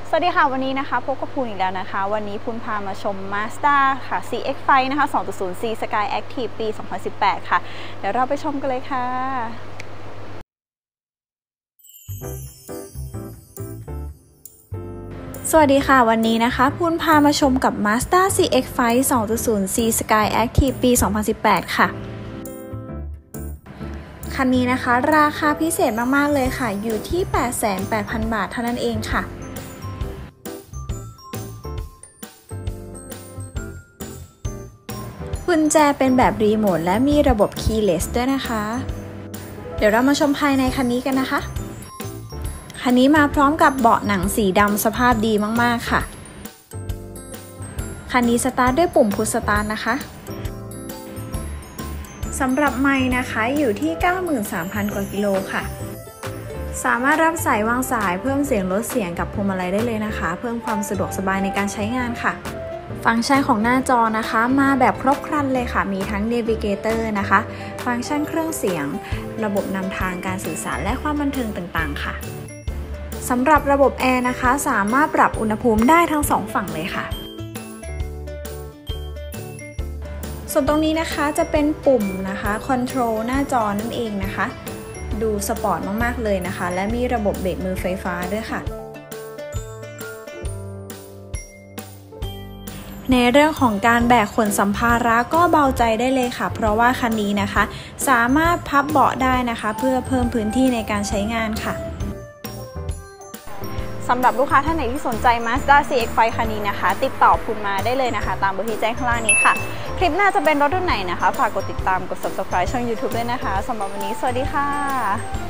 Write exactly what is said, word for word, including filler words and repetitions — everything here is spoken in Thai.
สวัสดีค่ะวันนี้นะคะพบกับพูนอีกแล้วนะคะวันนี้พูนพามาชม Mazda ค่ะ ซี เอ็กซ์ ไฟว์ นะคะ สองจุดศูนย์ ซี Sky Active ปี สองพันสิบแปด ค่ะเดี๋ยวเราไปชมกันเลยค่ะสวัสดีค่ะวันนี้นะคะพูนพามาชมกับ Mazda ซี เอ็กซ์ ไฟว์ สองจุดศูนย์ ซี Sky Active ปี สองพันสิบแปด ค่ะคันนี้นะคะราคาพิเศษมากๆเลยค่ะอยู่ที่ แปดแสนแปดพัน บาทเท่านั้นเองค่ะกุญแจเป็นแบบรีโมทและมีระบบ Keyless ด้วยนะคะเดี๋ยวเรามาชมภายในคันนี้กันนะคะคันนี้มาพร้อมกับเบาะหนังสีดำสภาพดีมากๆค่ะคันนี้สตาร์ทด้วยปุ่มพุชสตาร์ทนะคะสำหรับไมค์นะคะอยู่ที่ เก้าหมื่นสามพัน กว่ากิโลค่ะสามารถรับสายวางสายเพิ่มเสียงลดเสียงกับพวงมาลัยได้เลยนะคะเพิ่มความสะดวกสบายในการใช้งานค่ะฟังก์ชันของหน้าจอนะคะมาแบบครบครันเลยค่ะมีทั้ง Navigator นะคะฟังก์ชันเครื่องเสียงระบบนำทางการสื่อสารและความบันเทิงต่างๆค่ะสำหรับระบบแอร์นะคะสามารถปรับอุณหภูมิได้ทั้งสองฝั่งเลยค่ะส่วนตรงนี้นะคะจะเป็นปุ่มนะคะคอนโทรลหน้าจอนั่นเองนะคะดูสปอร์ตมากๆเลยนะคะและมีระบบเบรกมือไฟฟ้าด้วยค่ะในเรื่องของการแบกขนสัมภาระก็เบาใจได้เลยค่ะเพราะว่าคันนี้นะคะสามารถพับเบาะได้นะคะเพื่อเพิ่มพื้นที่ในการใช้งานค่ะสำหรับลูกค้าท่านไหนที่สนใจ Mazda ซี เอ็กซ์ ไฟว์ คันนี้นะคะติดต่อพูนมาได้เลยนะคะตามเบอร์ที่แจ้งข้างล่างนี้ค่ะคลิปหน้าจะเป็นรถรุ่นไหนนะคะฝากกดติดตามกด ซับสไครบ์ ช่อง ยูทูบ ด้วยนะคะสำหรับวันนี้สวัสดีค่ะ